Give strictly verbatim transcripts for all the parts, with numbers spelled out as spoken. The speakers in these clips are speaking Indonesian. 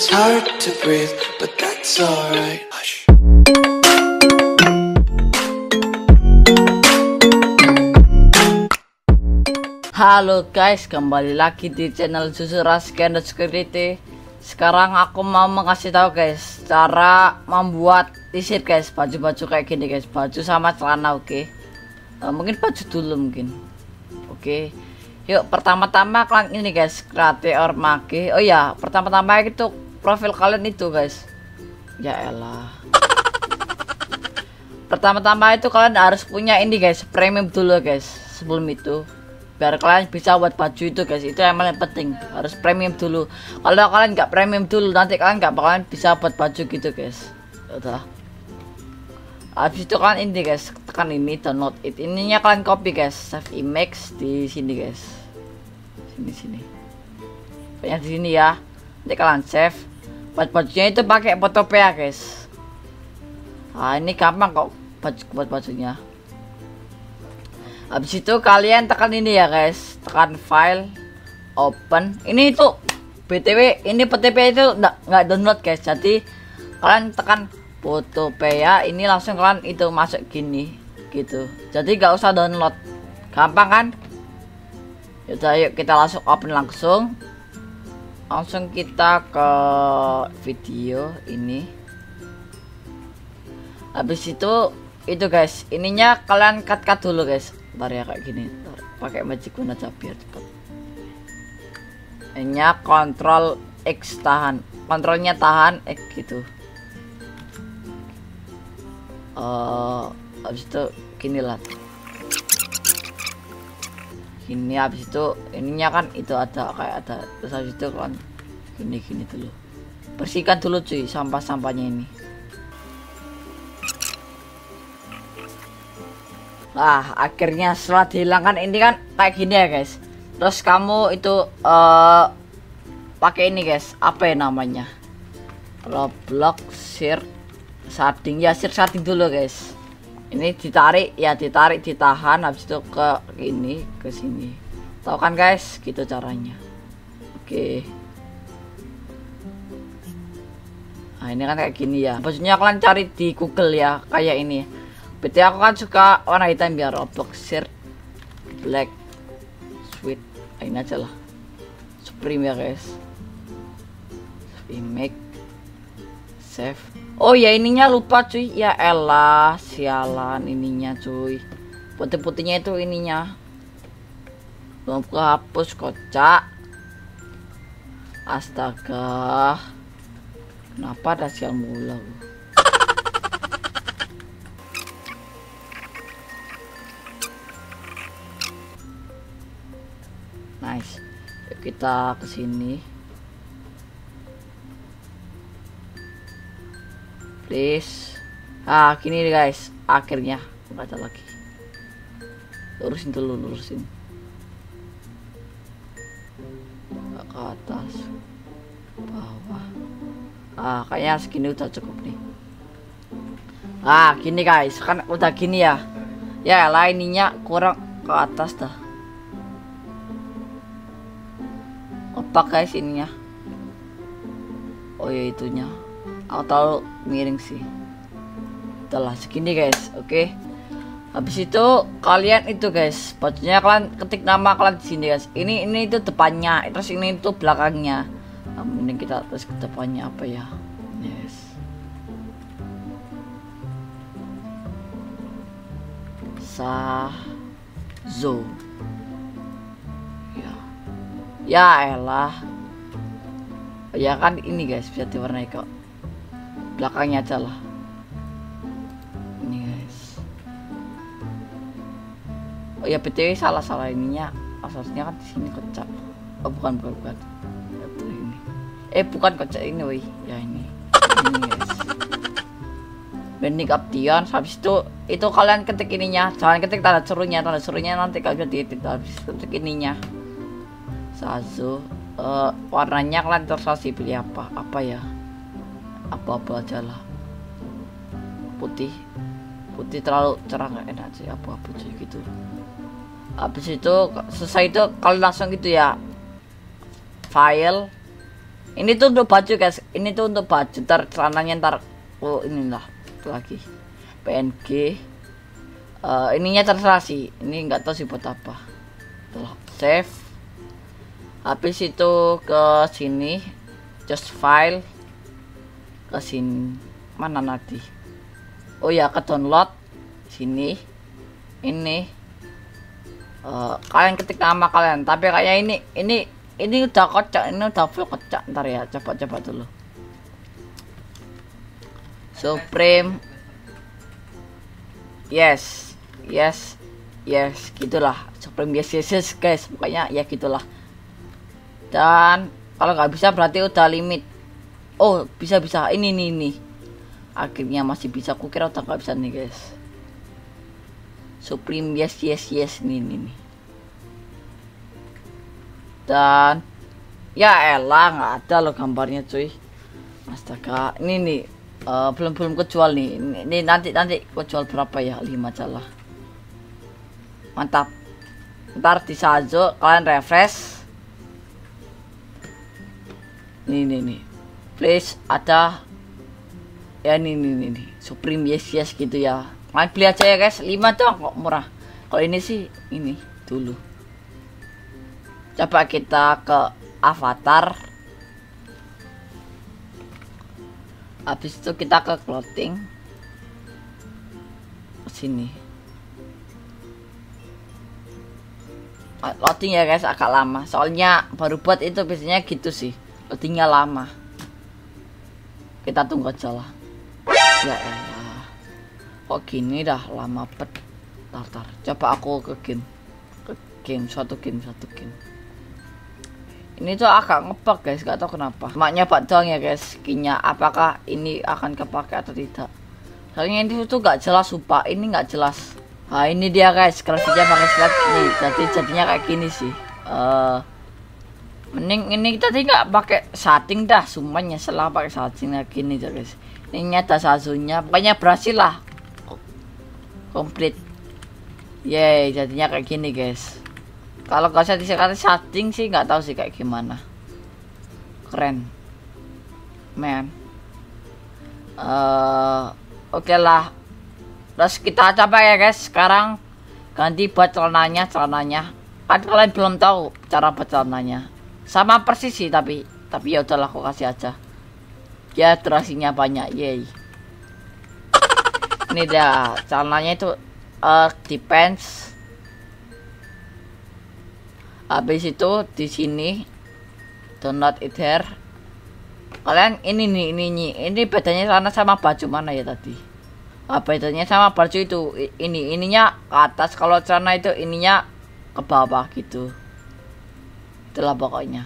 hard to breathe, but that's alright. Hush. Halo guys, kembali lagi di channel Susu Rasken Security. Sekarang aku mau mengasih tahu guys cara membuat t-shirt guys, baju-baju kayak gini guys, baju sama celana. Oke, okay? uh, mungkin baju dulu mungkin. Oke, okay. Yuk pertama-tama kalian ini guys, create or make. Oh ya, pertama-tama itu profil kalian itu guys. Ya elah. Pertama-tama itu kalian harus punya ini guys, premium dulu guys. Sebelum itu biar kalian bisa buat baju itu guys, itu yang paling penting, harus premium dulu. Kalau kalian nggak premium dulu, nanti kalian nggak bakalan bisa buat baju gitu guys. Udah, habis itu kalian ini guys, tekan ini download it, ininya kalian copy guys, save image di sini guys, sini sini banyak di sini ya. Nanti kalian save, buat bajunya itu pakai Photopea guys. Nah ini gampang kok baju, buat bajunya. Habis itu kalian tekan ini ya guys, tekan file, open. Ini itu B T W ini Photopea itu nggak nggak download guys, jadi kalian tekan Photopea ini langsung kalian itu masuk gini gitu, jadi nggak usah download, gampang kan? Yaudah, yuk kita langsung open, langsung langsung kita ke video ini. Habis itu itu guys, ininya kalian cut cut dulu guys. Ntar ya kayak gini, pakai magic guna aja biar cepet. Ini kontrol X tahan, kontrolnya tahan X gitu. Uh, habis itu gini lah, gini. Habis itu ininya kan itu ada kayak ada, terus habis itu kan gini gini dulu, bersihkan dulu cuy sampah-sampahnya ini. Nah akhirnya setelah dihilangkan ini kan kayak gini ya guys. Terus kamu itu uh, pakai ini guys, apa ya namanya, Roblox share shading ya, share shading dulu guys. Ini ditarik ya, ditarik ditahan, habis itu ke ini ke sini, tahu kan guys, gitu caranya. Oke, nah ini kan kayak gini ya, maksudnya kalian cari di Google ya kayak ini. Berarti aku kan suka warna hitam biar Roblox shirt black sweet, ini aja lah, Supreme ya guys. Image save. Oh ya ininya lupa cuy, ya elah sialan ininya cuy, putih-putihnya itu ininya belum kehapus, kocak. Astaga, kenapa ada sial mula. Nice, yuk kita kesini please. Ah gini nih guys, akhirnya nggak ada lagi. Lurusin dulu, lurusin ke atas bawah. Ah kayaknya segini udah cukup nih. Ah gini guys, kan udah gini ya. Ya lah ininya kurang ke atas dah. Apa guys ininya? Oh ya itunya, aku tahu miring sih. Itulah segini guys. Oke, okay. Habis itu kalian itu guys, bajunya kalian ketik nama kalian di sini guys. Ini ini itu depannya, terus ini itu belakangnya. Nah, mending kita terus ke depannya apa ya? Yes. Sazo. Ya elah, ya kan ini guys bisa diwarnai kok, belakangnya aja lah ini guys. Oh ya B T W salah salah ininya, asasnya kan di sini kocak. Oh bukan bukan bukan ini, eh bukan kocak ini woi ya, ini ini guys, Bending Option. Habis itu itu kalian ketik ininya, jangan ketik tanda serunya, tanda serunya nanti kalian diedit. Habis ketik ininya Sazo, uh, warnanya kalian terserah pilih apa apa ya, apa-apa aja lah. Putih putih terlalu cerah nggak enak sih, apa-apa aja gitu. Habis itu selesai itu kalian langsung gitu ya, file Ini tuh untuk baju guys, ini tuh untuk baju. Ntar celananya ntar, oh inilah lagi P N G. Uh, ininya terserah sih, ini nggak tahu sih buat apa. Tuh, save. Habis itu ke sini, just file, ke sini mana nanti? Oh ya, ke download sini, ini. Uh, kalian ketik nama kalian, tapi kayak ini, ini, ini udah kocak, ini udah full kocak. Ntar ya, coba-coba dulu. Supreme, yes, yes, yes, gitulah. Supreme yes, yes, yes, guys. Pokoknya ya gitulah. Dan kalau nggak bisa berarti udah limit. Oh, bisa bisa. Ini nih nih. Akhirnya masih bisa. Kukira udah nggak bisa nih guys. Supreme yes yes yes nih nih. nih. Dan ya elah nggak ada loh gambarnya cuy. Astaga. Ini nih uh, belum belum kejual nih. Ini, ini nanti nanti kejual berapa ya? lima aja lah. Mantap. Ntar di Sazo kalian refresh. Nih nih nih. Please ada ya nih nih nih, nih. Supreme yes yes gitu ya. Kalian beli aja ya guys, lima dong kok murah. Kalau ini sih ini dulu. Coba kita ke avatar. Habis itu kita ke clothing. Sini. Loading ya guys agak lama. Soalnya baru buat itu biasanya gitu sih. Loadingnya lama. Kita tunggu aja lah. Ya elah. Kok gini dah lama pet. Tar, tar. Coba aku ke game. Ke game, suatu game, satu game. Ini tuh agak ngebug guys, gak tau kenapa. Cuma nyoba doang ya guys, skinnya. Apakah ini akan kepake atau tidak? Soalnya ini tuh gak jelas sumpah, ini gak jelas. Nah ini dia guys, grafiknya pakai slide nih. Jadi jadinya kayak gini sih. Uh, mending ini tadi nggak pakai setting dah, sumpahnya salah pakai setting kayak gini aja guys. Ini nyata Sazunya, pokoknya berhasil lah. Komplit. Yeay, jadinya kayak gini guys. Kalau gak usah dikasih setting sih nggak tahu sih kayak gimana. Keren, man. Uh, Oke okay lah. Terus kita coba ya guys. Sekarang ganti buat celananya, celananya. Kan kalian belum tahu cara buat celananya. Sama persis sih tapi tapi ya udahlah aku kasih aja. Ya durasinya banyak, yeay. Ini dia celananya itu uh, depends. Habis itu di sini download it here. Kalian ini nih ini nih ini bedanya celana sama baju mana ya tadi? Ah, bedanya sama baju itu ini ininya ke atas, kalau celana itu ininya ke bawah gitu. Itulah pokoknya.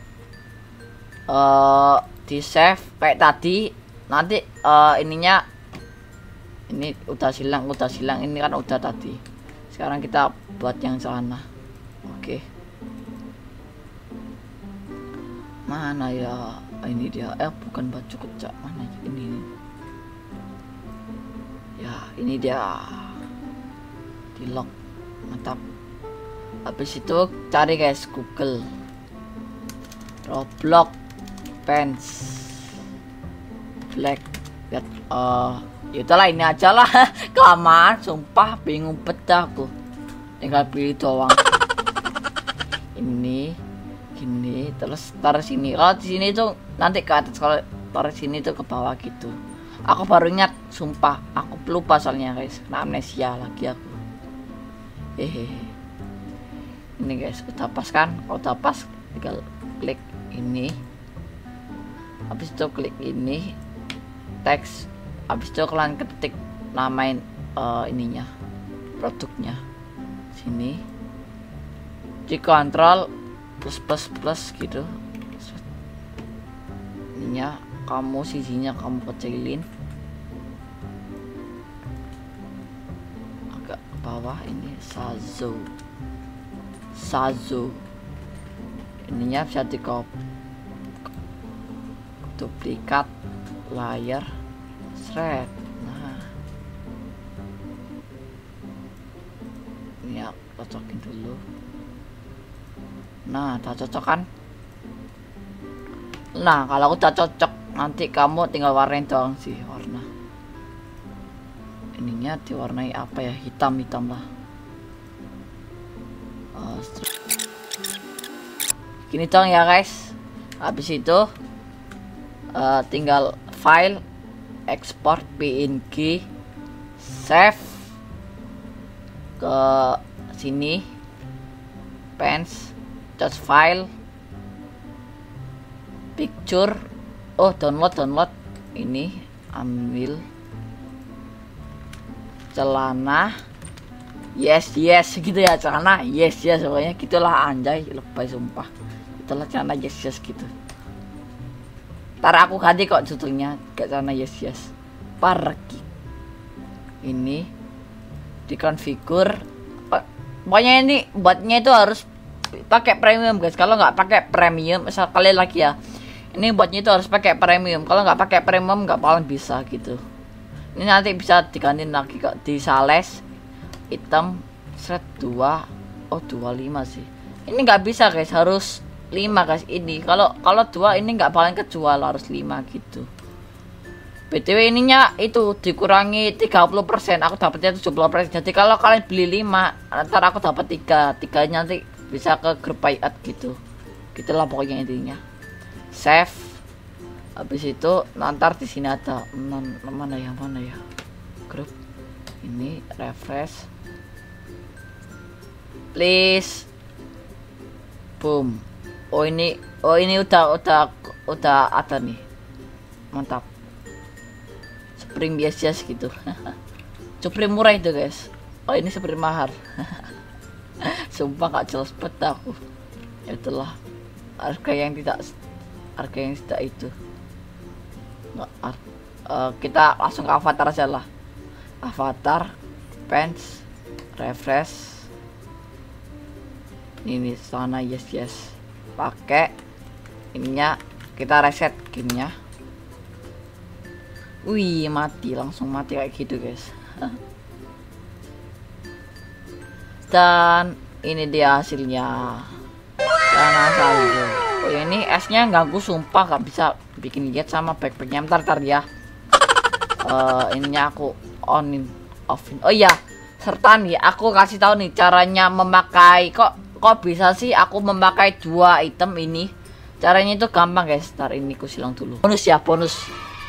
Uh, di save kayak tadi. Nanti uh, ininya ini udah silang, udah silang ini kan udah tadi. Sekarang kita buat yang celana. Oke. Mana ya? Ini dia. Eh bukan baju kecak, mana ini? Ya ini dia. Di lock. Mantap. Habis itu cari guys Google Roblox pants black. Lihat uh, itulah ini aja lah. Kelamaan sumpah bingung pecah aku. Tinggal pilih doang. Ini gini terus taruh sini. Kalau di sini tuh nanti ke atas, kalau taruh sini tuh ke bawah gitu. Aku baru ingat sumpah, aku lupa soalnya guys, kena amnesia lagi aku. Hehehe. Ini guys udah pas kan? Kalau udah pas tinggal klik ini. Habis itu klik ini teks. Habis itu kalian ketik namain uh, ininya, produknya sini di kontrol plus plus plus gitu. Ininya kamu sisinya kamu kecilin agak ke bawah. Ini Sazo Sazo ininya bisa di copy, duplikat layar thread. Nah ini aku cocokin dulu. Nah tak cocok kan, Nah, kalau udah cocok, nanti kamu tinggal warnain doang sih warna. Ininya diwarnai apa ya? Hitam-hitam lah. Uh, Gini dong ya guys. Habis itu uh, tinggal file, export P N G, save ke sini, pens, just file, picture. Oh, download download ini, ambil celana, yes yes gitu ya, celana yes yes pokoknya gitulah, anjay lebay sumpah, itulah celana yes yes gitu. Ntar aku ganti kok judulnya ke celana yes yes. Pergi ini dikonfigur, pokoknya ini buatnya itu harus pakai premium guys. Kalau nggak pakai premium, misal kalian lagi ya, ini buatnya itu harus pakai premium. Kalau nggak pakai premium nggak bakalan bisa gitu. Ini nanti bisa diganti lagi kok di sales hitam set dua. Oh dua puluh lima sih. Ini nggak bisa guys, harus lima guys ini. Kalau kalau dua ini nggak bakalan kejual, harus lima gitu. B T W ininya itu dikurangi tiga puluh persen, aku dapatnya tujuh puluh persen. Jadi kalau kalian beli lima, ntar aku dapat tiga. tiga nanti bisa ke grup buyout gitu. Gitulah pokoknya intinya. Save. Habis itu nanti di sini ada mana, mana ya mana ya grup ini, refresh please, boom. Oh ini oh ini udah udah udah ada nih, mantap. Spring biasa gitu. Spring murah itu guys. Oh ini spring mahal. Sumpah gak jelas banget aku. Itulah harga yang tidak harga yang tidak itu. Nggak, uh, kita langsung ke avatar aja lah. Avatar, pens, refresh. Ini sana yes yes. Pakai ininya, kita reset gininya. Wih mati, langsung mati kayak gitu guys. Dan ini dia hasilnya. Karena salju. Oh ini esnya ganggu sumpah, gak bisa bikin lihat sama backpacknya. Bentar bentar ya. Uh, ininya aku onin offin. Oh iya, serta nih aku kasih tahu nih caranya memakai. Kok kok bisa sih aku memakai dua item ini? Caranya itu gampang guys. Ntar ini aku silang dulu. Bonus ya, bonus.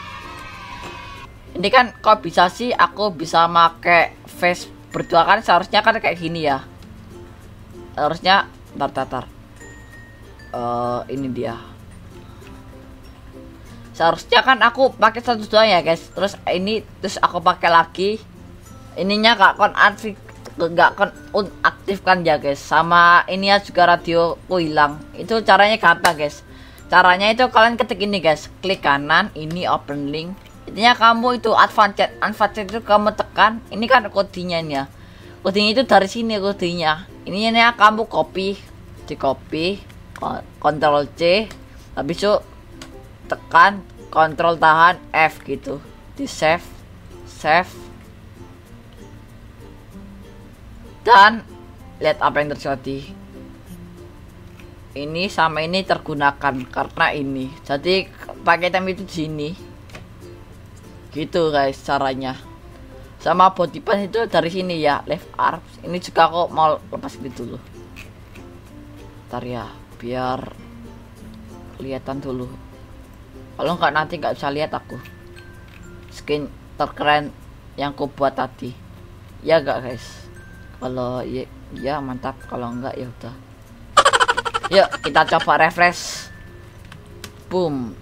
Ini kan kok bisa sih aku bisa make face berdua, kan seharusnya kan kayak gini ya. Harusnya ntar tatar. Uh, ini dia. Seharusnya kan aku pakai satu doang ya guys. Terus ini terus aku pakai lagi. Ininya gak kon aktif, gak kon aktifkan ya guys. Sama ini ya juga radioku hilang. Itu caranya gampang guys. Caranya itu kalian ketik ini guys, klik kanan, ini open link. Intinya kamu itu advance chat, advance chat itu kamu tekan. Ini kan kodenya nih ya. Kodenya itu dari sini kodenya. Ini ya kamu copy, di copy. Ctrl C, habis itu tekan Ctrl tahan F gitu, di save, save, dan lihat apa yang terjadi. Ini sama ini tergunakan karena ini, jadi pakai item itu di sini, gitu guys caranya. Sama body pass itu dari sini ya, left arm. Ini juga kok mau lepas gitu dulu. Ntar ya, biar kelihatan dulu. Kalau nggak nanti nggak bisa lihat aku skin terkeren yang ku buat tadi. Ya nggak guys? Kalau ya, ya mantap. Kalau enggak ya udah. Yuk kita coba refresh. Boom.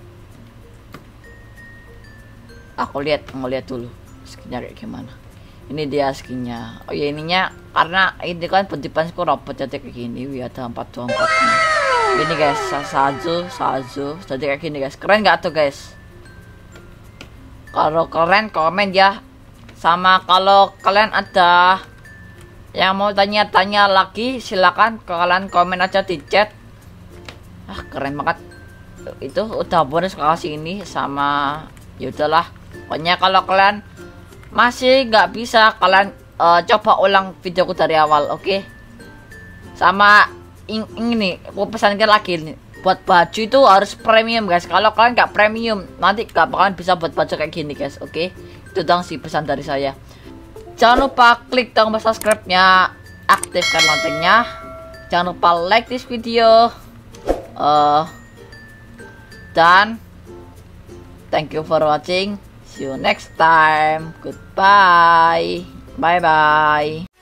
Aku lihat mau lihat dulu skinnya kayak gimana. Ini dia skinnya. Oh ya ininya karena ini kan bentukanku robot jadi kayak gini. Wih ada empat dua empat. Ini guys, salju, salju. Jadi kayak gini guys. Keren gak tuh guys? Kalau keren komen ya. Sama kalau kalian ada yang mau tanya-tanya lagi, silakan kalian komen aja di chat. Ah keren banget. Itu udah bonus kasih ini sama ya udahlah. Pokoknya kalau kalian masih nggak bisa, kalian uh, coba ulang videoku dari awal, oke? Okay? Sama ini, aku pesankan lagi nih, buat baju itu harus premium guys. Kalau kalian nggak premium nanti nggak bakalan bisa buat baju kayak gini guys. Oke, itu dong sih pesan dari saya. Jangan lupa klik tombol subscribe-nya, aktifkan loncengnya. Jangan lupa like this video. Uh, dan thank you for watching. See you next time. Goodbye. Bye bye.